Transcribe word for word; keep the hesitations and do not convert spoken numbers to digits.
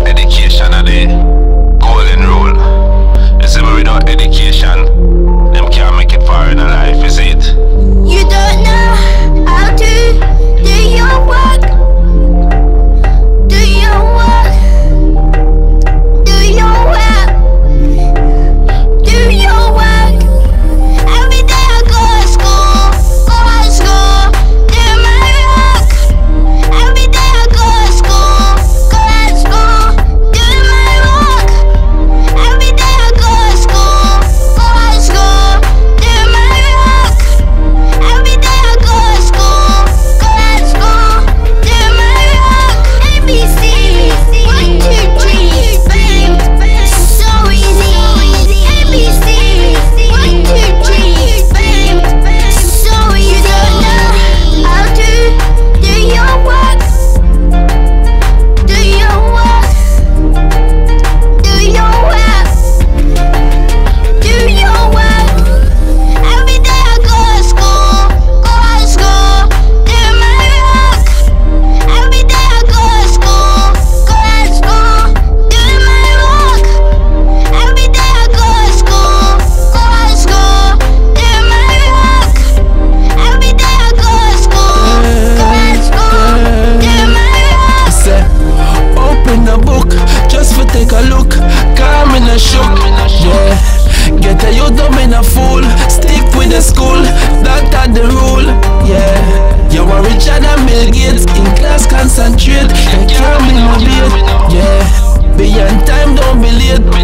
Education are the golden rule. You see, but without education, them can't make it far in life, is it? You don't know how to do your work. Do your work. Do your work. Do your work. Every day I go to school, go to school, do my work. Every day I go to school, go to school, do my work. Every day I go to school, go to school, do my work. Every day I go to school, go to school, do my work. A B C, one, two, three, bang, so easy. A B C, one, two, three, bang, so easy. You don't know how to do your work. Do your work. Do your work. Do your work. Every day I go to school, go to school, do my work. Every day I go to school, go to school, do my work. Every day I go to school, go to school, do my work. Every day I go to school, go to school, do my work. Say, open the book, just for take a look. Calm in a shook, yeah. Get a youth dumb in a fool. Stick with the school, that are the rule, yeah. You are Richard and Bill Gates, in class concentrate. You can't be motivated, yeah. Beyond time, don't be late.